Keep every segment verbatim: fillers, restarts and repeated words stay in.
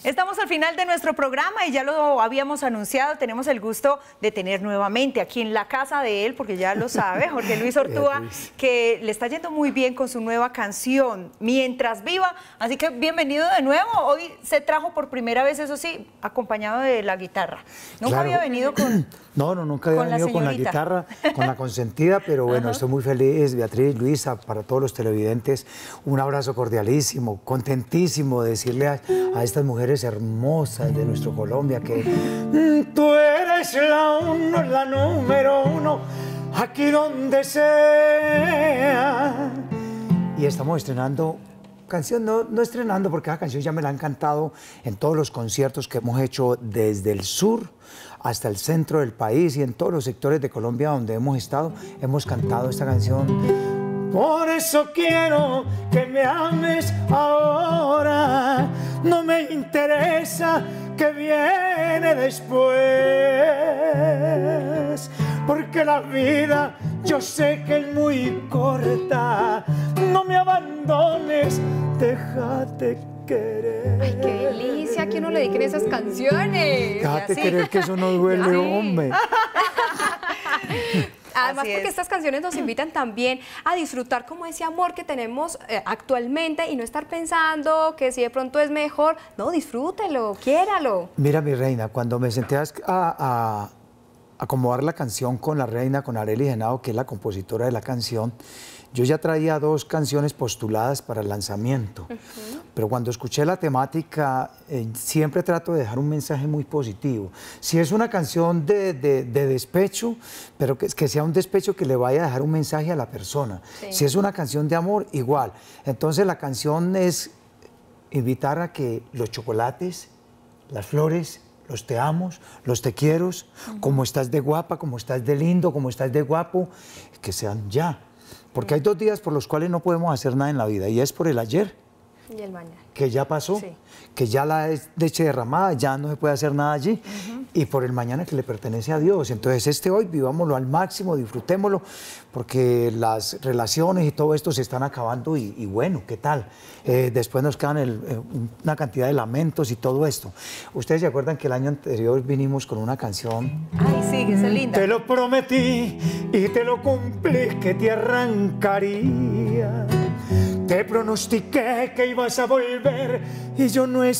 Estamos al final de nuestro programa y ya lo habíamos anunciado, tenemos el gusto de tener nuevamente aquí en la casa de él, porque ya lo sabe, Jorge Luis Ortúa, que le está yendo muy bien con su nueva canción, Mientras Viva, así que bienvenido de nuevo. Hoy se trajo por primera vez, eso sí, acompañado de la guitarra. Nunca claro. había venido con... No, no, nunca había con venido la con la guitarra, con la consentida, pero bueno, uh-huh. estoy muy feliz, Beatriz, Luisa, para todos los televidentes, un abrazo cordialísimo, contentísimo de decirle a, a estas mujeres hermosas de nuestro Colombia que mm, tú eres la uno, la número uno, aquí donde sea. Y estamos estrenando canción, no, no estrenando, porque esa canción ya me la han cantado en todos los conciertos que hemos hecho desde el sur hasta el centro del país y en todos los sectores de Colombia donde hemos estado, hemos cantado esta canción. Por eso quiero que me ames ahora, no me interesa que viene después, porque la vida yo sé que es muy corta, no me abandones, déjate querer. Ay, qué delicia que uno le dediquen esas canciones. Déjate querer, que eso no duele, Ay. hombre. Además, Así porque es. estas canciones nos invitan también a disfrutar como ese amor que tenemos eh, actualmente y no estar pensando que si de pronto es mejor. No, disfrútelo, quiéralo. Mira, mi reina, cuando me senté a, a acomodar la canción con la reina, con Arely Genao, que es la compositora de la canción, yo ya traía dos canciones postuladas para el lanzamiento, uh-huh. pero cuando escuché la temática, eh, siempre trato de dejar un mensaje muy positivo. Si es una canción de, de, de despecho, pero que, que sea un despecho que le vaya a dejar un mensaje a la persona. Sí. Si es una canción de amor, igual. Entonces la canción es invitar a que los chocolates, las flores, los te amos, los te quiero, uh-huh. como estás de guapa, como estás de lindo, como estás de guapo, que sean ya. Porque hay dos días por los cuales no podemos hacer nada en la vida, y es por el ayer, y el mañana, que ya pasó, sí. que ya la leche derramada, ya no se puede hacer nada allí, uh-huh. y por el mañana que le pertenece a Dios. Entonces este hoy vivámoslo al máximo, disfrutémoslo, porque las relaciones y todo esto se están acabando y, y bueno, ¿qué tal? Eh, después nos quedan el, eh, una cantidad de lamentos y todo esto. Ustedes se acuerdan que el año anterior vinimos con una canción. Ay, sí, que es linda. Te lo prometí y te lo cumplí, que te arrancaría. Te pronostiqué que ibas a volver y yo no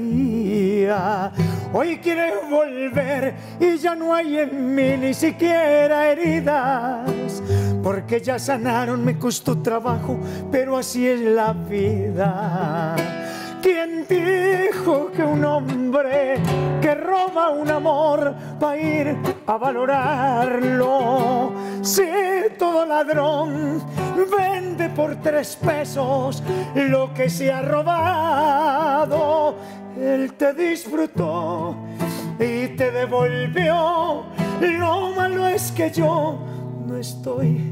estaría. Hoy quieres volver y ya no hay en mí ni siquiera heridas, porque ya sanaron, me costó trabajo, pero así es la vida. ¿Quién dijo que un hombre que roba un amor va a ir a valorarlo? Si todo ladrón vende por tres pesos lo que se ha robado, él te disfrutó y te devolvió. Lo malo es que yo no estoy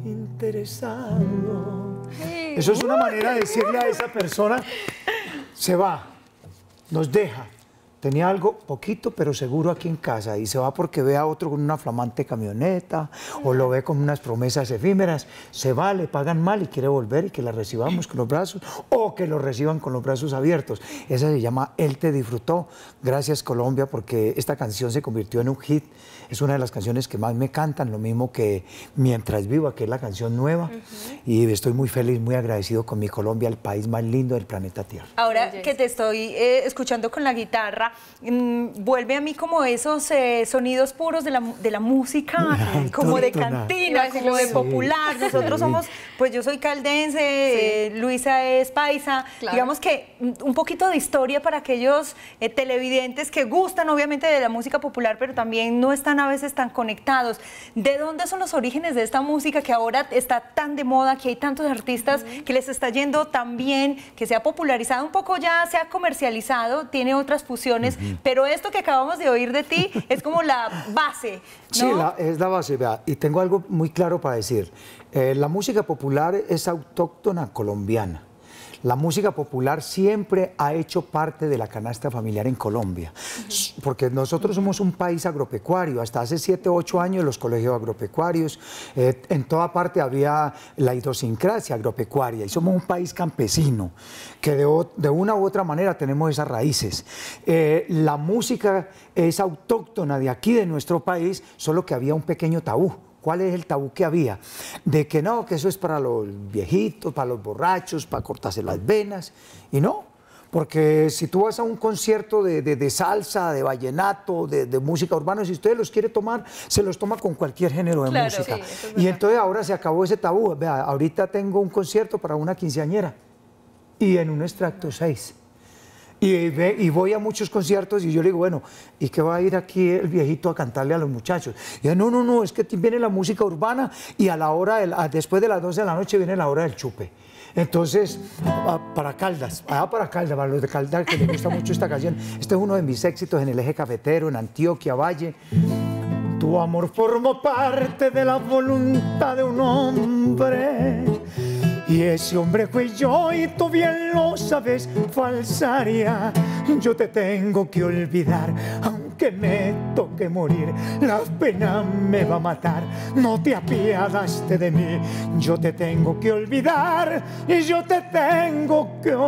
interesado. Eso es una manera de decirle a esa persona: se va, nos deja, tenía algo poquito pero seguro aquí en casa, y se va porque ve a otro con una flamante camioneta o lo ve con unas promesas efímeras, se va, le pagan mal y quiere volver y que la recibamos con los brazos o que lo reciban con los brazos abiertos. Esa se llama Él te disfrutó. Gracias, Colombia, porque esta canción se convirtió en un hit. Es una de las canciones que más me cantan, lo mismo que Mientras Viva, que es la canción nueva. Uh-huh. Y estoy muy feliz, muy agradecido con mi Colombia, el país más lindo del planeta Tierra. Ahora que te estoy eh, escuchando con la guitarra, mmm, vuelve a mí como esos eh, sonidos puros de la, de la música, Ay, como de tortona. cantina, como de sí. popular. Nosotros sí. somos, pues yo soy caldense, sí. eh, Luisa es paisa. Claro. Digamos que un poquito de historia para aquellos eh, televidentes que gustan obviamente de la música popular, pero también no están a veces tan conectados. ¿De dónde son los orígenes de esta música que ahora está tan de moda, que hay tantos artistas uh-huh. que les está yendo tan bien, que se ha popularizado un poco, ya se ha comercializado, tiene otras fusiones, uh-huh. pero esto que acabamos de oír de ti es como la base, ¿no? Sí, la, es la base, vea, y tengo algo muy claro para decir. Eh, la música popular es autóctona colombiana. la música popular siempre ha hecho parte de la canasta familiar en Colombia, uh-huh. porque nosotros somos un país agropecuario. Hasta hace siete, ocho años los colegios agropecuarios, eh, en toda parte había la idiosincrasia agropecuaria y somos un país campesino, que de, de una u otra manera tenemos esas raíces. Eh, la música es autóctona de aquí, de nuestro país, solo que había un pequeño tabú. ¿Cuál es el tabú que había? De que no, que eso es para los viejitos, para los borrachos, para cortarse las venas. Y no, porque si tú vas a un concierto de, de, de salsa, de vallenato, de, de música urbana, si usted los quiere tomar, se los toma con cualquier género de claro, música. Sí, y entonces ahora se acabó ese tabú. Vea, ahorita tengo un concierto para una quinceañera y en un extracto seis. Y, ve, y voy a muchos conciertos y yo le digo, bueno, ¿y qué va a ir aquí el viejito a cantarle a los muchachos? Y yo, no, no, no, es que viene la música urbana y a la hora, del, a, después de las doce de la noche viene la hora del chupe. Entonces, a, para Caldas, allá para Caldas, para los de Caldas que les gusta mucho esta canción, este es uno de mis éxitos en el eje cafetero, en Antioquia, Valle. Tu amor formó parte de la voluntad de un hombre. Y ese hombre fui yo y tú bien lo sabes, falsaria. Yo te tengo que olvidar, aunque me toque morir. La pena me va a matar, no te apiadaste de mí. Yo te tengo que olvidar y yo te tengo que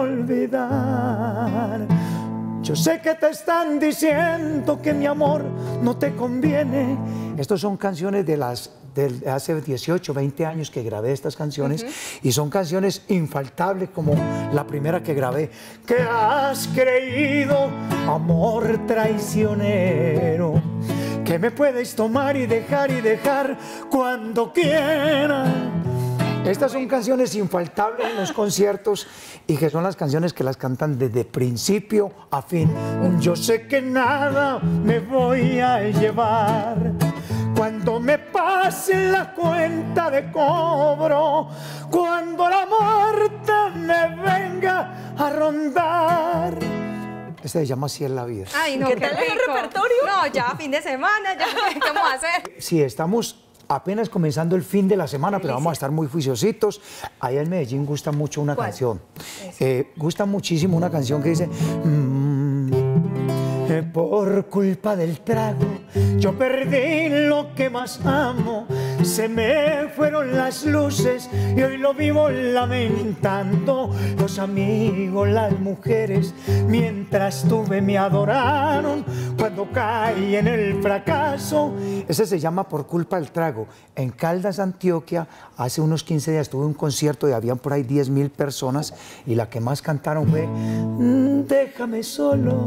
olvidar. Yo sé que te están diciendo que mi amor no te conviene. Estas son canciones de las de hace dieciocho, veinte años que grabé estas canciones, uh-huh. y son canciones infaltables como la primera que grabé. ¿Qué has creído, amor traicionero? Que me puedes tomar y dejar y dejar cuando quiera. Estas son canciones infaltables en los conciertos y que son las canciones que las cantan desde principio a fin. Yo sé que nada me voy a llevar cuando me pase la cuenta de cobro, cuando la muerte me venga a rondar. Este se llama Así es la vida. Ay, no, ¿Qué qué tal el rico. repertorio? No, ya fin de semana, ya ¿qué vamos a hacer? Sí, estamos apenas comenzando el fin de la semana, pero vamos a estar muy juiciositos. Allá en Medellín gusta mucho una ¿Cuál? canción. Eh, gusta muchísimo una canción que dice... Mmm, eh, por culpa del trago, yo perdí lo que más amo. Se me fueron las luces y hoy lo vivo lamentando. Los amigos, las mujeres, mientras tuve me adoraron. Cuando caí en el fracaso, ese se llama Por culpa del trago. En Caldas, Antioquia, hace unos quince días tuve un concierto y habían por ahí diez mil personas y la que más cantaron fue Déjame solo,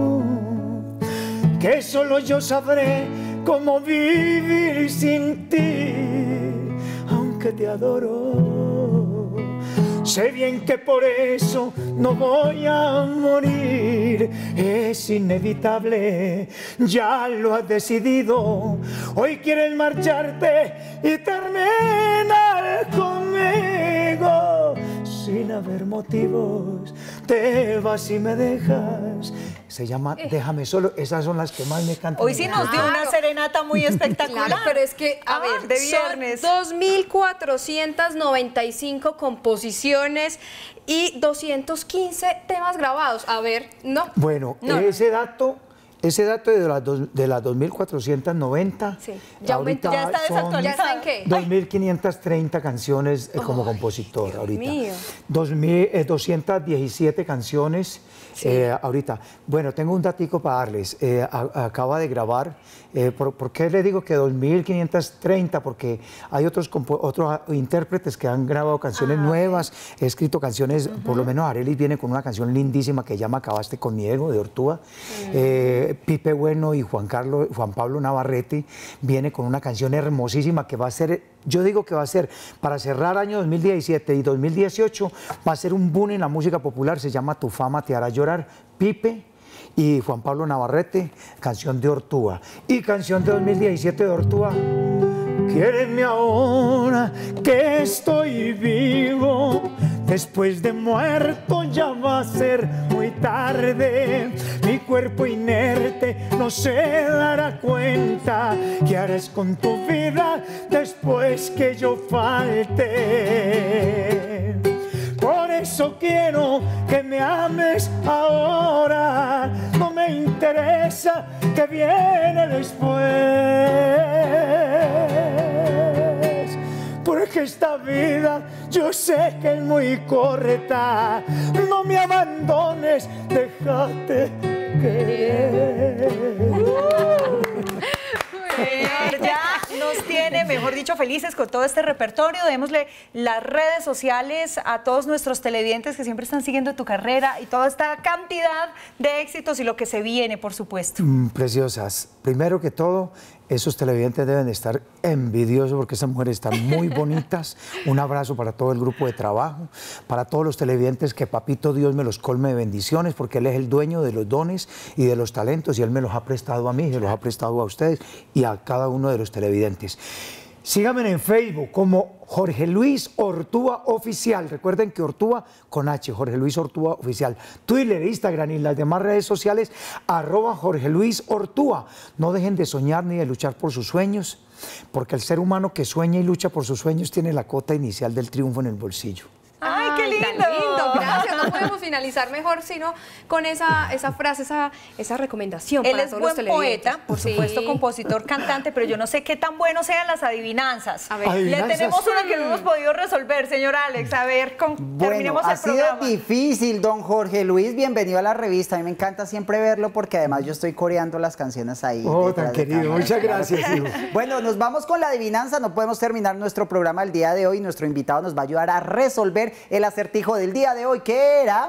que solo yo sabré cómo vivir sin ti, aunque te adoro. Sé bien que por eso no voy a morir, es inevitable, ya lo has decidido. Hoy quieres marcharte y terminar conmigo. Sin haber motivos, te vas y me dejas. Se llama eh. Déjame solo, esas son las que más me cantan. Hoy sí nos dio una serenata muy espectacular. Claro, pero es que, a ah, ver, de viernes. Son dos mil cuatrocientas noventa y cinco composiciones y doscientos quince temas grabados. A ver, no. Bueno, no, ese dato... Ese dato de las, dos, de las dos mil cuatrocientas noventa, sí. ya aumentó. Ya está desactualizado. ¿Ya está en qué? dos mil quinientas treinta canciones eh, como oh, compositor. Dios ahorita. Mío. dos mil doscientas diecisiete canciones sí. eh, ahorita. Bueno, tengo un datico para darles. Eh, a, acaba de grabar. Eh, por, ¿Por qué le digo que dos mil quinientas treinta? Porque hay otros, otros intérpretes que han grabado canciones ah, nuevas. He escrito canciones, uh-huh. por lo menos Arelis viene con una canción lindísima que se llama Acabaste con mi ego, de Ortúa. Uh-huh. eh, Pipe Bueno y Juan, Carlos, Juan Pablo Navarrete viene con una canción hermosísima que va a ser, yo digo que va a ser, para cerrar año dos mil diecisiete y dos mil dieciocho, va a ser un boom en la música popular, se llama Tu fama te hará llorar. Pipe y Juan Pablo Navarrete, canción de Ortúa. Y canción de dos mil diecisiete de Ortúa, Quiéreme ahora que estoy vivo, después de muerto ya va a ser muy tarde. Mi cuerpo inerte no se dará cuenta. ¿Qué harás con tu vida después que yo falte? Por eso quiero que me ames ahora. No me interesa que viene después, porque esta vida yo sé que es muy correcta. No me abandones, déjate querer. Señor, ya nos tiene, mejor dicho, felices con todo este repertorio. Démosle las redes sociales a todos nuestros televidentes que siempre están siguiendo tu carrera y toda esta cantidad de éxitos y lo que se viene, por supuesto. Mm, preciosas. Primero que todo, esos televidentes deben de estar envidiosos porque esas mujeres están muy bonitas. Un abrazo para todo el grupo de trabajo, para todos los televidentes, que papito Dios me los colme de bendiciones, porque Él es el dueño de los dones y de los talentos y Él me los ha prestado a mí, se los ha prestado a ustedes y a cada uno de los televidentes. Síganme en Facebook como Jorge Luis Ortúa Oficial. Recuerden que Ortúa con H, Jorge Luis Ortúa Oficial. Twitter, Instagram y las demás redes sociales, arroba Jorge Luis Ortúa. No dejen de soñar ni de luchar por sus sueños, porque el ser humano que sueña y lucha por sus sueños tiene la cota inicial del triunfo en el bolsillo. ¡Ay, qué lindo! Tan lindo, gracias. No podemos finalizar mejor sino con esa, esa frase, esa, esa recomendación Él para es todos buen los televidentes. poeta, por Sí. supuesto, compositor, cantante, pero yo no sé qué tan buenos sean las adivinanzas. A ver. Le Adivinanzas. tenemos una que no hemos podido resolver, señor Alex. A ver, con, Bueno, terminemos ha el sido programa. difícil, don Jorge Luis. Bienvenido a la revista. A mí me encanta siempre verlo porque además yo estoy coreando las canciones ahí. Oh, detrás tan de querido. cámara. Muchas gracias, hijo. Bueno, nos vamos con la adivinanza. No podemos terminar nuestro programa el día de hoy. Nuestro invitado nos va a ayudar a resolver el acertijo del día de hoy, que era: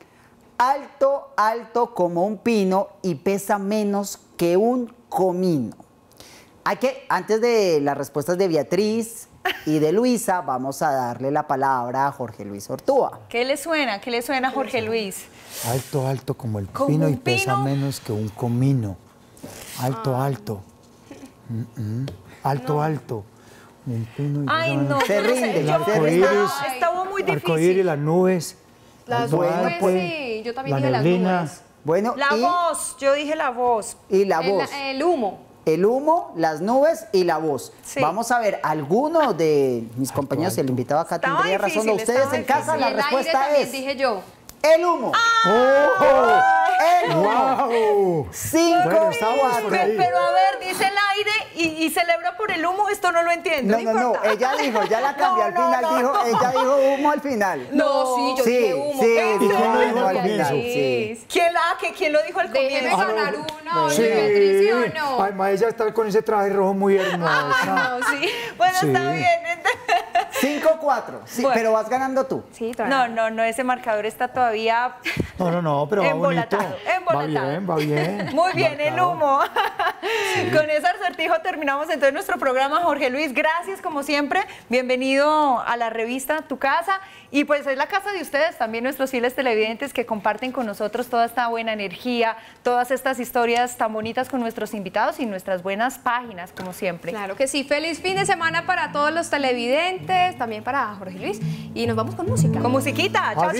alto, alto como un pino y pesa menos que un comino. Hay que, antes de las respuestas de Beatriz y de Luisa, vamos a darle la palabra a Jorge Luis Ortúa. ¿Qué le suena? ¿Qué le suena a Jorge Luis? Alto, alto como el ¿Como pino un y pesa pino? menos que un comino. Alto, alto. Mm, mm. Alto, alto. Un pino y pesa Ay, menos no, Se yo no sé, rinde, yo- se estaba- rinde. estaba muy arcoíris, difícil. las nubes. Las alto, nubes, alto, sí, yo también la dije las neblina. nubes. Bueno, La y, voz, yo dije la voz. y la El, voz. el humo. El humo, las nubes y la voz. Sí. Vamos a ver, alguno de mis compañeros, el invitado acá Estaba tendría razón. difícil, Ustedes estaba en casa, difícil. la Y el aire respuesta también es dije yo. el humo. ¡Oh! El humo. ¡Wow! Cinco, Bueno, estamos cuatro. por ahí. Pero a ver, dice el aire y, y celebra por el humo, esto no lo entiendo. No, no, no, importa. ella dijo, ya la cambió No, al no, final, no, dijo, no. ella dijo humo al final. No, sí, yo Sí, dije humo. sí, ¿qué? dijo quién lo dijo humo al al final, comienzo? sí. ¿Quién, la, que, ¿Quién lo dijo al Déjeme comienzo? ganar uno, Sí. Beatriz, ¿sí o no? Ay, ma, ella está con ese traje rojo muy hermosa. No, sí. Bueno, Sí. está bien. Cinco, cuatro. Sí, Bueno. pero vas ganando tú. Sí, todavía. No, no, no, ese marcador está todavía No, no, no, pero va bonito. embolatado. embolatado. Va bien, va bien. Muy bien, el Marcado. humo. Con ese acertijo terminamos entonces nuestro programa. Jorge Luis, gracias como siempre. Bienvenido a la revista Tu Casa. Y pues es la casa de ustedes, también nuestros fieles televidentes que comparten con nosotros toda esta buena energía, todas estas historias tan bonitas con nuestros invitados y nuestras buenas páginas, como siempre. Claro que sí. Feliz fin de semana para todos los televidentes, también para Jorge Luis. Y nos vamos con música. Con musiquita. Chao,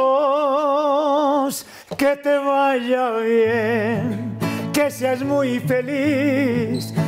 chao. Adiós, que te vaya bien, que seas muy feliz.